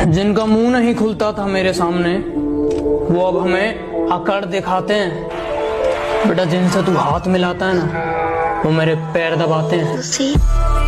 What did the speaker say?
जिनका मुंह नहीं खुलता था मेरे सामने वो अब हमें अकड़ दिखाते हैं। बेटा जिनसे तू हाथ मिलाता है ना वो मेरे पैर दबाते हैं।